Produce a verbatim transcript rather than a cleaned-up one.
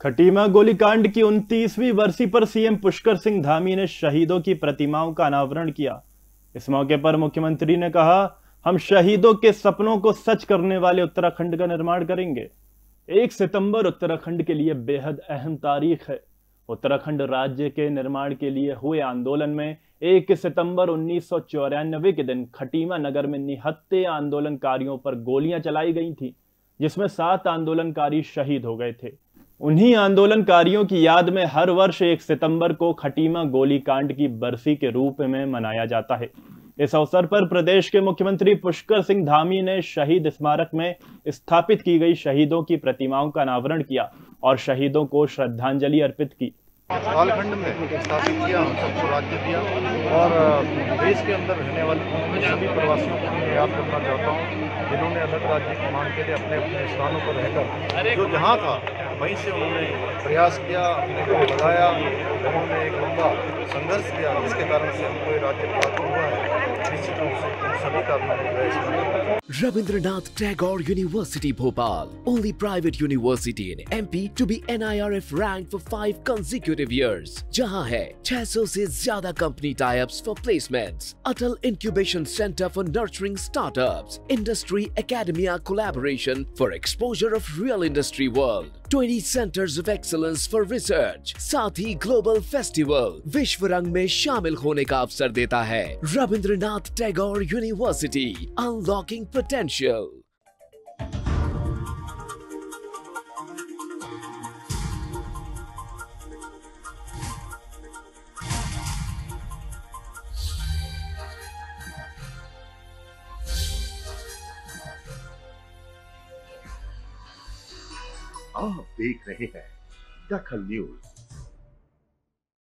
खटीमा गोलीकांड की उनतीसवीं वर्षी पर सीएम पुष्कर सिंह धामी ने शहीदों की प्रतिमाओं का अनावरण किया। इस मौके पर मुख्यमंत्री ने कहा, हम शहीदों के सपनों को सच करने वाले उत्तराखंड का निर्माण करेंगे। एक सितंबर उत्तराखंड के लिए बेहद अहम तारीख है। उत्तराखंड राज्य के निर्माण के लिए हुए आंदोलन में एक सितंबर उन्नीस सौ चौरानवे के दिन खटीमा नगर में निहत्थे आंदोलनकारियों पर गोलियां चलाई गई थी, जिसमें सात आंदोलनकारी शहीद हो गए थे। उन्हीं आंदोलनकारियों की याद में हर वर्ष एक सितंबर को खटीमा गोलीकांड की बरसी के रूप में मनाया जाता है। इस अवसर पर प्रदेश के मुख्यमंत्री पुष्कर सिंह धामी ने शहीद स्मारक में स्थापित की गई शहीदों की प्रतिमाओं का अनावरण किया और शहीदों को श्रद्धांजलि अर्पित की। झारखंड में स्थापित किया, हम सबको राज्य दिया और देश के अंदर रहने वाले सभी प्रवासियों को मैं याद करना चाहता हूँ, जिन्होंने अलग राज्य की मांग के लिए अपने अपने स्थानों पर रहकर जो जहाँ था वहीं से उन्होंने प्रयास किया, अपने को लगाया, उन्होंने एक लंबा संघर्ष किया, जिसके कारण से हमको ये राज्य प्राप्त हुआ है। निश्चित रूप से उन सभी का भी Rabindranath Tagore University Bhopal, only private university in M P to be N I R F ranked for five consecutive years, जहां है छह सौ से ज्यादा company tie-ups for placements, Atal Incubation Center for nurturing startups, Industry Academia collaboration for exposure of real industry world, twenty centers of excellence for research, साथ ही global festival विश्व रंग में शामिल होने का अवसर देता है। Rabindranath Tagore university, unlocking potential. आप देख रहे हैं दखल न्यूज।